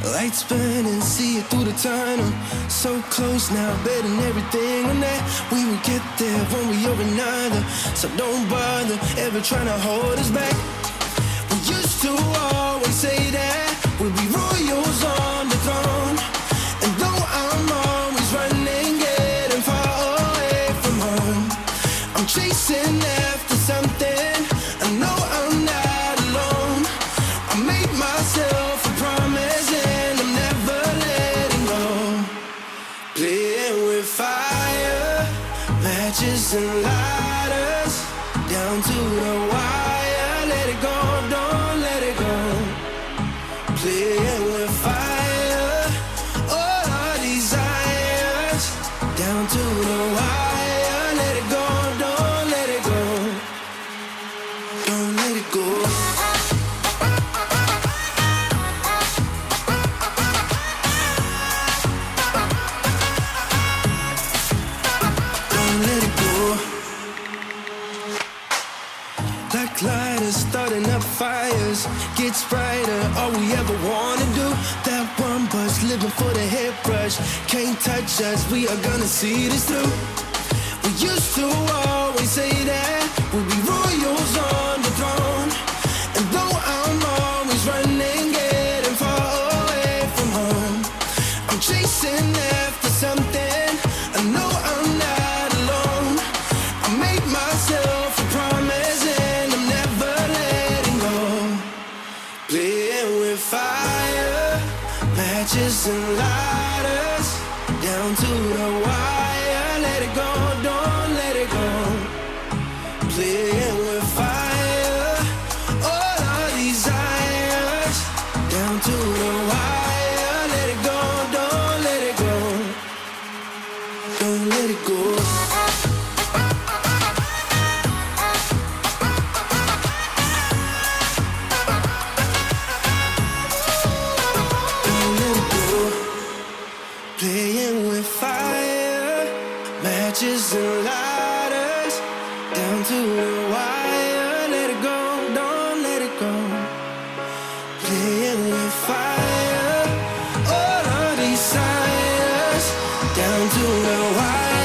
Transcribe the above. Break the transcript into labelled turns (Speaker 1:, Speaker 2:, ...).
Speaker 1: Lights burning, see it through the tunnel. So close now, betting everything on that we will get there one way or another. So don't bother ever trying to hold us back. We used to always say that we'll be royals on the throne. And though I'm always running, getting far away from home, I'm chasing after something. I know I'm not alone. I made myself a promise and I'm never letting go. Playing with fire, matches and lighters, down to the wire. Let it go, don't let it go. Playing with fire, all our desires, down to the wire. Let it go, don't let it go. Don't let it go. Don't let it go. Like lighters starting up fires, gets brighter, all we ever wanna do. That one buzz, living for the hairbrush. Can't touch us, we are gonna see this through. We used to always say that we'll be royals on the throne. And though I'm always running, getting far away from home, I'm chasing after something. I know I'm not alone. I made myself a promise and I'm never letting go. Playing with fire, matches and lighters, down to the wire. Let it go, don't let it go. Playing with fire, all our desires, down to the wire. Let it go, don't let it go. Don't let it go. Don't let it go. Playing with fire, matches and lighters, down to the wire. Let it go, don't let it go. Playing with fire, all our desires, down to the wire.